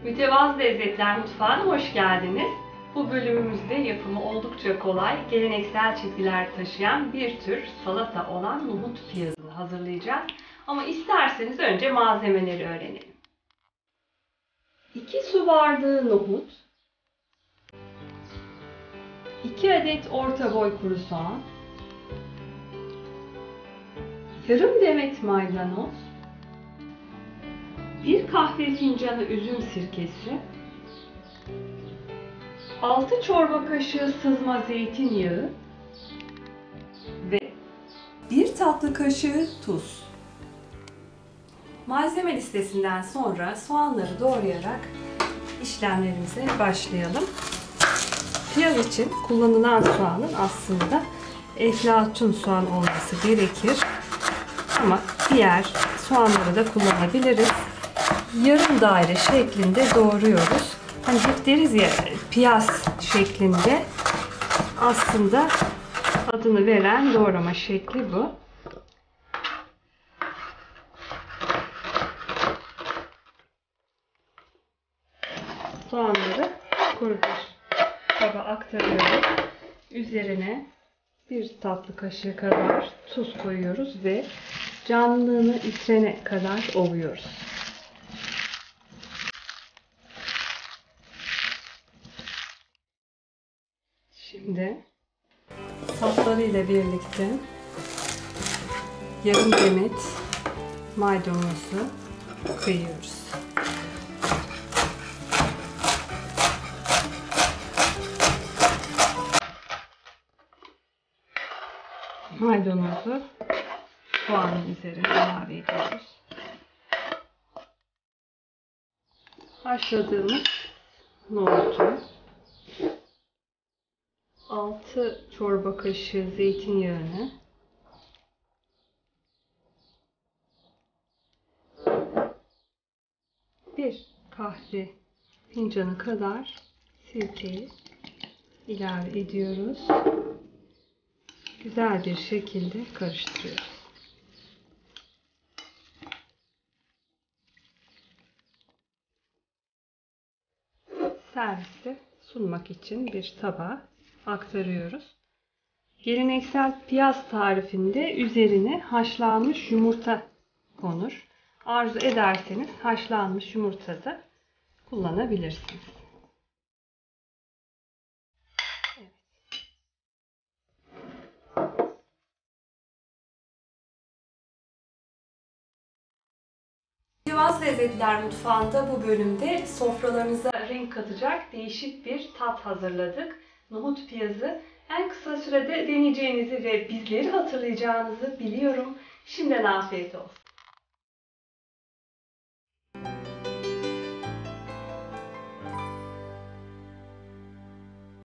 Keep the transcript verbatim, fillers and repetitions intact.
Mütevazı Lezzetler Mutfağı'na hoş geldiniz. Bu bölümümüzde yapımı oldukça kolay, geleneksel çizgiler taşıyan bir tür salata olan nohut piyazını hazırlayacağız. Ama isterseniz önce malzemeleri öğrenelim. iki su bardağı nohut, iki adet orta boy kuru soğan, yarım demet maydanoz, bir kahve fincanı üzüm sirkesi, altı çorba kaşığı sızma zeytinyağı ve bir tatlı kaşığı tuz. Malzeme listesinden sonra soğanları doğrayarak işlemlerimize başlayalım. Piyaz için kullanılan soğanın aslında eflatun soğan olması gerekir. Ama diğer soğanları da kullanabiliriz. Yarım daire şeklinde doğruyoruz. Hani hep deriz ya, piyaz şeklinde. Aslında adını veren doğrama şekli bu. Soğanları kuru bir kaba aktarıyoruz. Üzerine bir tatlı kaşığı kadar tuz koyuyoruz ve canlılığını yitirene kadar ovuyoruz. Şimdi sapları ile birlikte yarım demet maydanozu kıyıyoruz. Maydanozu soğanın üzerine ilave ediyoruz. Haşladığımız nohutu, altı çorba kaşığı zeytinyağını, bir kahve fincanı kadar sirkeyi ilave ediyoruz. Güzel bir şekilde karıştırıyoruz. Serviste sunmak için bir tabağa aktarıyoruz. Geleneksel piyaz tarifinde üzerine haşlanmış yumurta konur. Arzu ederseniz haşlanmış yumurta da kullanabilirsiniz. Evet. Mütevazı Lezzetler Mutfağı'nda bu bölümde sofralarınıza renk katacak değişik bir tat hazırladık. Nohut piyazı. En kısa sürede deneyeceğinizi ve bizleri hatırlayacağınızı biliyorum. Şimdiden afiyet olsun.